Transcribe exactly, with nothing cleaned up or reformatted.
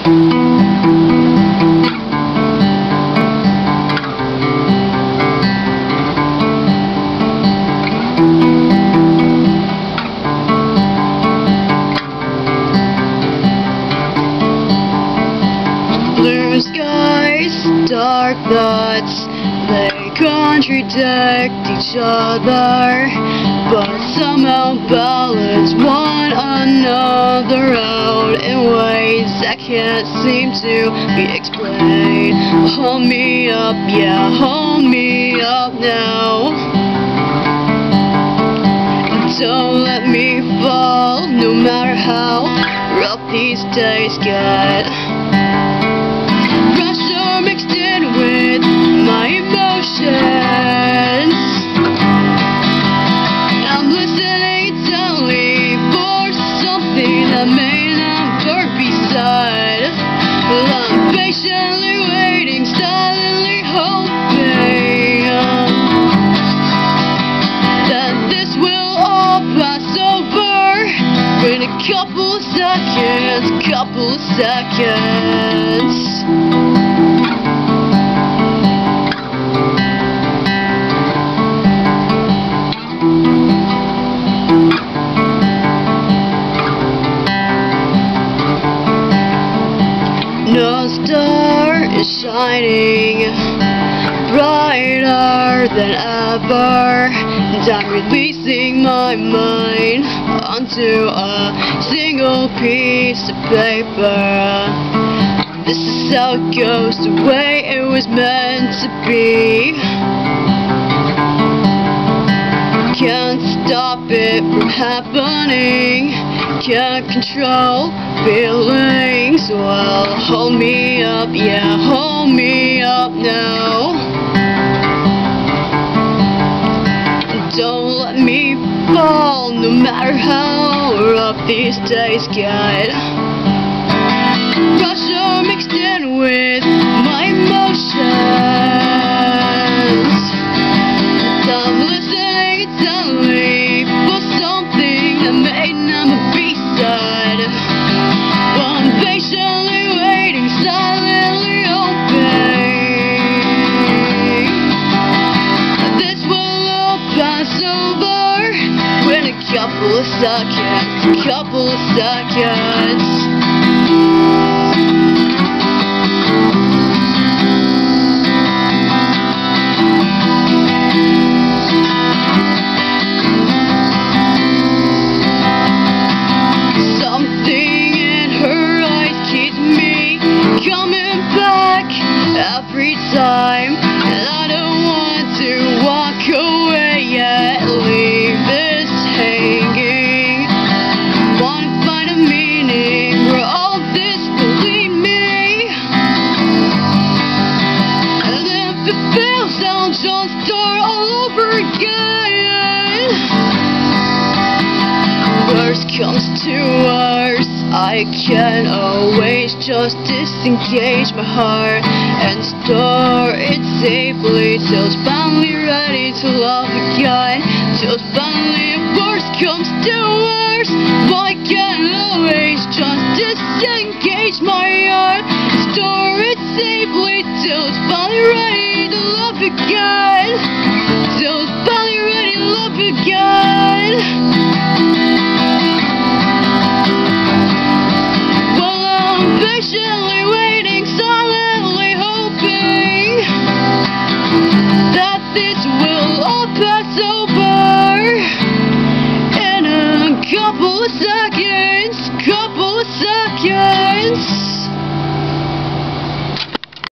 Blue skies, dark thoughts, they contradict each other, but somehow balance one another out in ways that can't seem to be explained. Hold me up, yeah, hold me up now. Don't let me fall, no matter how rough these days get. Pressure mixed in with my emotions. I'm listening intently for something that may never be said. I'm patiently waiting, silently hoping that this will all pass over in a couple of seconds, couple of seconds. No star is shining brighter than ever, and I'm releasing my mind onto a single piece of paper. This is how it goes, the way it was meant to be. Can't stop it from happening, can't control feelings. Well, hold me up, yeah, hold me up now. Don't let me fall, no matter how rough these days get. Pressure mixed in with my emotions. I'm listening intently for something that may never be said. I'm patiently waiting, silently hoping this will all pass over in a couple of seconds, couple of seconds. Coming back every time, and I don't want to walk away yet, leave this hanging. Wanna find a meaning where all this will lead me, and if it fails, I'll just start all over again. Worst comes to worst, I can always just disengage my heart and store it safely till it's finally ready to love again. Till it's finally, if worst comes to worst, why can't